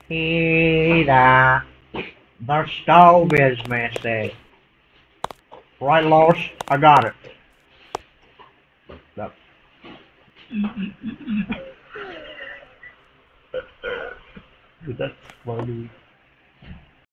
Peter, the stove is missing. Right, Lois? I got it. No. That's funny.